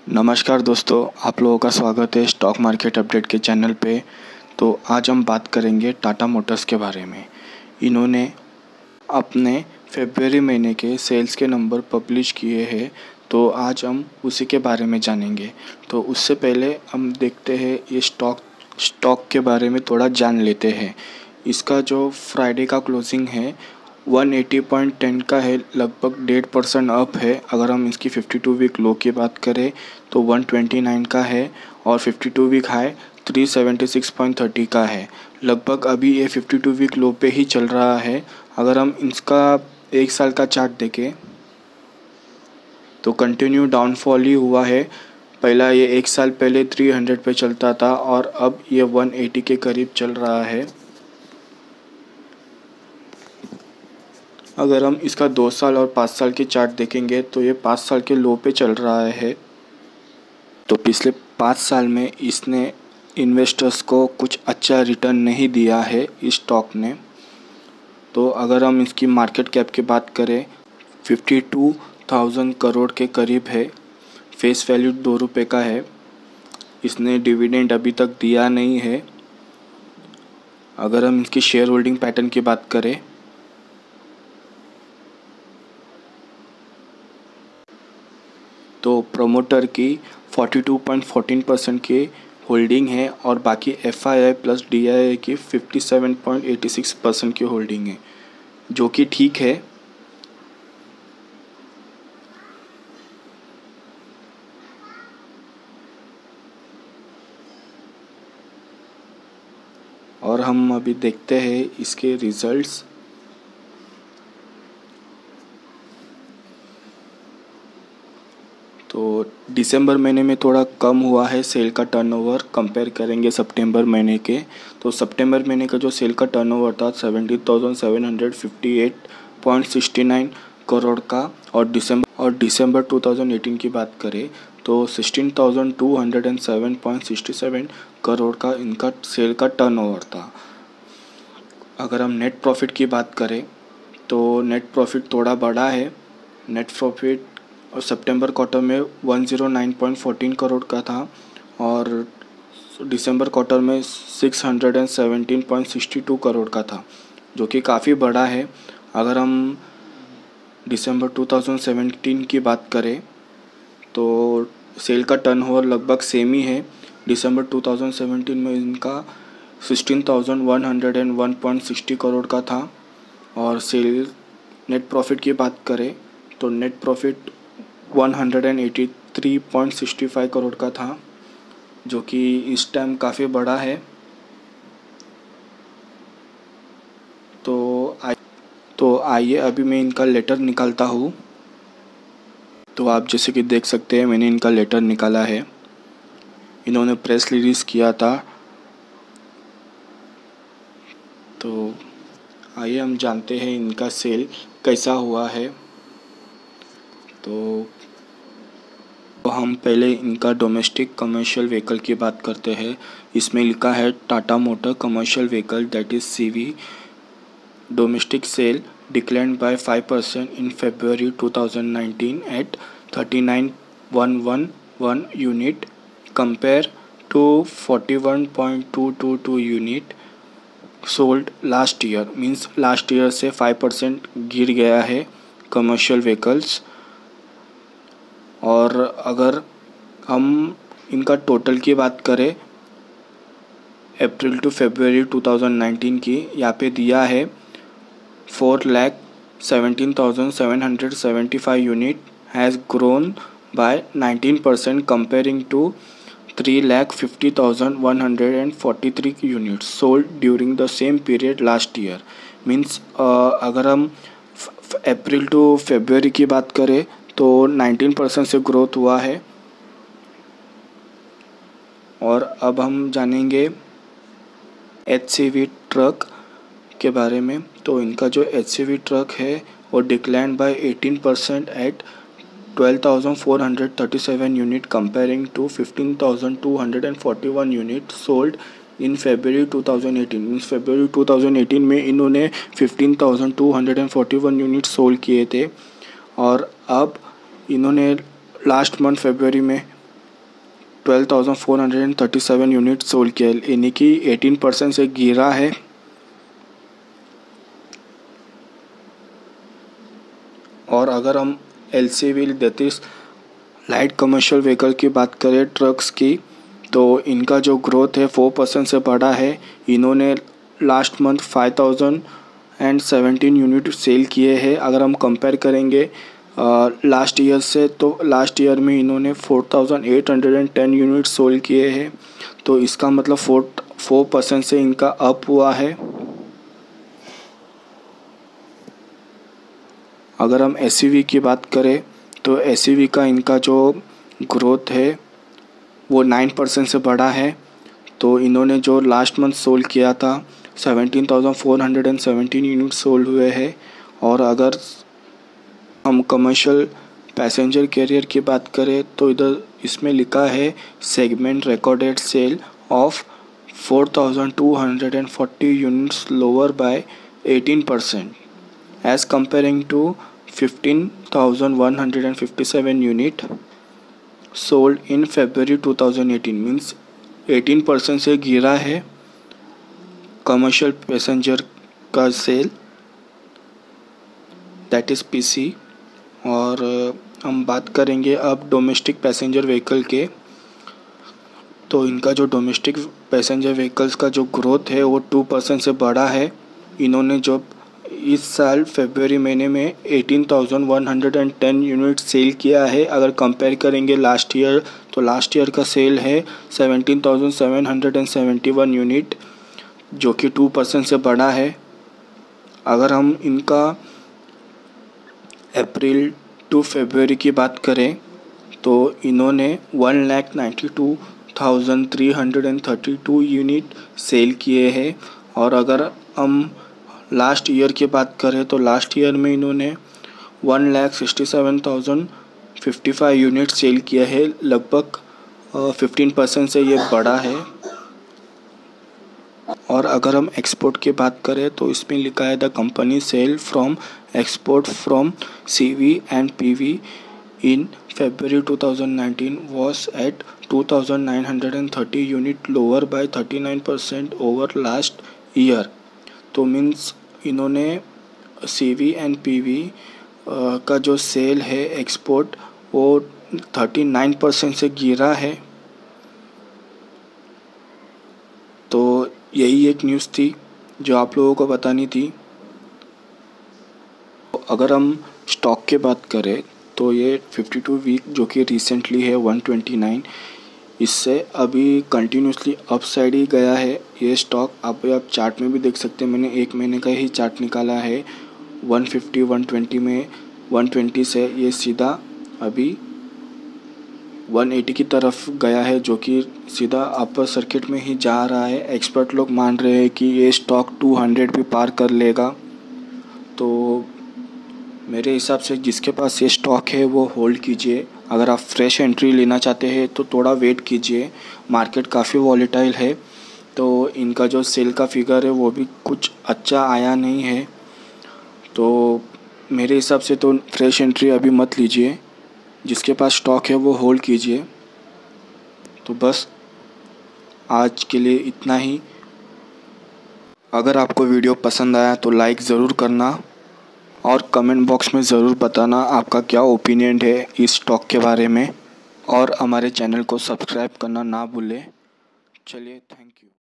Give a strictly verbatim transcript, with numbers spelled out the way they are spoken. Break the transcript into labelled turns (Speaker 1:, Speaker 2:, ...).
Speaker 1: नमस्कार दोस्तों, आप लोगों का स्वागत है स्टॉक मार्केट अपडेट के चैनल पे। तो आज हम बात करेंगे टाटा मोटर्स के बारे में। इन्होंने अपने फरवरी महीने के सेल्स के नंबर पब्लिश किए हैं, तो आज हम उसी के बारे में जानेंगे। तो उससे पहले हम देखते हैं ये स्टॉक स्टॉक के बारे में थोड़ा जान लेते हैं। इसका जो फ्राइडे का क्लोजिंग है एक सौ अस्सी पॉइंट दस का है, लगभग डेढ़ परसेंट अप है। अगर हम इसकी बावन वीक लो की बात करें तो एक सौ उनतीस का है और बावन वीक हाई तीन सौ छिहत्तर पॉइंट तीस का है। लगभग अभी ये बावन वीक लो पे ही चल रहा है। अगर हम इसका एक साल का चार्ट देखें तो कंटिन्यू डाउनफॉल ही हुआ है। पहला ये एक साल पहले तीन सौ पे चलता था और अब ये एक सौ अस्सी के करीब चल रहा है। अगर हम इसका दो साल और पाँच साल के चार्ट देखेंगे तो ये पाँच साल के लो पे चल रहा है। तो पिछले पाँच साल में इसने इन्वेस्टर्स को कुछ अच्छा रिटर्न नहीं दिया है इस स्टॉक ने। तो अगर हम इसकी मार्केट कैप की बात करें बावन हज़ार करोड़ के करीब है। फेस वैल्यू दो रुपये का है। इसने डिविडेंड अभी तक दिया नहीं है। अगर हम इसकी शेयर होल्डिंग पैटर्न की बात करें तो प्रमोटर की बयालीस पॉइंट एक चार परसेंट की होल्डिंग है और बाकी F I I plus D I I की सत्तावन पॉइंट आठ छह परसेंट की होल्डिंग है, जो कि ठीक है। और हम अभी देखते हैं इसके रिजल्ट्स। तो दिसंबर महीने में थोड़ा कम हुआ है सेल का टर्नओवर, कंपेयर करेंगे सितंबर महीने के। तो सितंबर महीने का जो सेल का टर्नओवर था सत्रह हज़ार सात सौ अट्ठावन पॉइंट सिक्स नाइन करोड़ का, और दिसंबर और दिसंबर दो हज़ार अठारह की बात करें तो सोलह हज़ार दो सौ सात पॉइंट सिक्स सेवन करोड़ का इनका सेल का टर्नओवर था। अगर हम नेट प्रॉफिट की बात करें तो नेट प्रॉफिट थोड़ा बड़ा है। नेट प्रॉफिट और सितंबर क्वार्टर में एक सौ नौ पॉइंट एक चार करोड़ का था और दिसंबर क्वार्टर में छह सौ सत्रह पॉइंट सिक्स टू करोड़ का था, जो कि काफ़ी बड़ा है। अगर हम दिसंबर दो हज़ार सत्रह की बात करें तो सेल का टर्नओवर लगभग सेम ही है। दिसंबर दो हज़ार सत्रह में इनका सोलह हज़ार एक सौ एक पॉइंट सिक्स शून्य करोड़ का था और सेल नेट प्रॉफिट की बात करें तो नेट प्रॉफिट एक सौ तिरासी पॉइंट सिक्स फाइव करोड़ का था, जो कि इस टाइम काफ़ी बड़ा है। तो आइ तो आइए अभी मैं इनका लेटर निकालता हूँ। तो आप जैसे कि देख सकते हैं मैंने इनका लेटर निकाला है। इन्होंने प्रेस रिलीज़ किया था। तो आइए हम जानते हैं इनका सेल कैसा हुआ है। तो तो हम पहले इनका डोमेस्टिक कमर्शियल व्हीकल की बात करते हैं। इसमें लिखा है Tata motor commercial vehicle that is C V domestic sale declined by five percent in February two thousand nineteen eight thirty nine one one one unit compare to forty one point two two two unit sold last year. Means last year से five percent गिर गया है commercial vehicles. और अगर हम इनका total की बात करें April to February two thousand nineteen की, यहाँ पे दिया है four lakh seventeen thousand seven hundred seventy five unit has grown by nineteen percent comparing to three lakh fifty thousand one hundred and forty three units sold during the same period last year. Means अगर हम अप्रैल to फरवरी की बात करें तो nineteen percent से growth हुआ है। और अब हम जानेंगे एच सी वी ट्रक के बारे में। तो इनका जो एच सी वी ट्रक है वो decline by eighteen percent eight twelve thousand four hundred thirty seven unit comparing to fifteen thousand two hundred forty one unit sold in February two thousand eighteen. Means February two thousand eighteen में इन्होंने fifteen thousand two hundred forty one unit sold किए थे और अब इन्होंने last month February में twelve thousand four hundred thirty seven unit sold किया, यानी कि एटीन परसेंट से गिरा है। और अगर हम L C V that is light commercial vehicle की बात करें, ट्रक्स की, तो इनका जो ग्रोथ है फोर परसेंट से बढ़ा है। इन्होंने last month five thousand and seventeen unit sale किए हैं। अगर हम कंपेयर करेंगे लास्ट ईयर से, तो लास्ट ईयर में इन्होंने four thousand eight hundred and ten unit sold किए हैं। तो इसका मतलब फोर फोर परसेंट से इनका अप हुआ है। अगर हम एस यू वी की बात करें, तो एस यू वी का इनका जो ग्रोथ है वो नाइन परसेंट से बढ़ा है। तो इन्होंने जो लास्ट मंथ सोल्ड किया था seventeen thousand four hundred and seventeen unit sold हुए हैं। और अगर हम कमर्शियल पैसेंजर कैरियर की बात करें, तो इधर इसमें लिखा है segment recorded sale of four thousand two hundred forty units lower by eighteen percent as comparing to fifteen thousand one hundred fifty-seven unit sold in February twenty eighteen, means eighteen percent से गिरा है commercial passenger का sale, that is P C. और हम बात करेंगे अब domestic passenger vehicle के, तो इनका जो डोमेस्टिक पैसेंजर व्हीकल्स का जो ग्रोथ है वो टू परसेंट से बढ़ा है। इन्होंने जो इस साल फरवरी महीने में eighteen thousand one hundred ten unit sale किया है। अगर कंपेयर करेंगे लास्ट ईयर, तो लास्ट ईयर का सेल है seventeen thousand seven hundred seventy one unit, जो कि टू परसेंट से बढ़ा है। अगर हम इनका अप्रैल टू फरवरी की बात करें, तो इन्होंने one lakh ninety two thousand three hundred thirty two unit sale किए हैं। और अगर हम लास्ट ईयर की बात करें, तो लास्ट ईयर में इन्होंने one lakh sixty seven thousand fifty five unit sale किया है, लगभग फिफ्टीन परसेंट से ये बढ़ा है। और अगर हम एक्सपोर्ट की बात करें, तो इसमें लिखा है the company sale from export from C V and P V in February twenty nineteen was at two thousand nine hundred thirty unit, lower by thirty-nine percent over last year। तो means इन्होंने C V and P V का जो cell है export वो thirty nine percent से गिरा है। तो यही एक न्यूज़ थी जो आप लोगों को बतानी थी। अगर हम स्टॉक की बात करें, तो ये फिफ्टी टू वीक जो कि रिसेंटली है वन ट्वेंटी नाइन, इससे अभी कंटिन्यूसली अप साइड ही गया है ये स्टॉक। आप आप चार्ट में भी देख सकते हैं, मैंने एक महीने का ही चार्ट निकाला है। वन फिफ्टी वन ट्वेंटी में वन ट्वेंटी से ये सीधा अभी वन एटी की तरफ गया है, जो कि सीधा अपर सर्किट में ही जा रहा है। एक्सपर्ट लोग मान रहे हैं कि ये स्टॉक टू हंड्रेड भी पार कर लेगा। तो मेरे हिसाब से जिसके पास ये स्टॉक है वो होल्ड कीजिए। अगर आप फ्रेश एंट्री लेना चाहते हैं तो थोड़ा वेट कीजिए, मार्केट काफ़ी वॉलेटाइल है। तो इनका जो सेल का फिगर है वो भी कुछ अच्छा आया नहीं है, तो मेरे हिसाब से तो फ्रेश एंट्री अभी मत लीजिए। जिसके पास स्टॉक है वो होल्ड कीजिए। तो बस आज के लिए इतना ही। अगर आपको वीडियो पसंद आया तो लाइक ज़रूर करना और कमेंट बॉक्स में ज़रूर बताना आपका क्या ओपिनियन है इस स्टॉक के बारे में। और हमारे चैनल को सब्सक्राइब करना ना भूलें। चलिए, थैंक यू।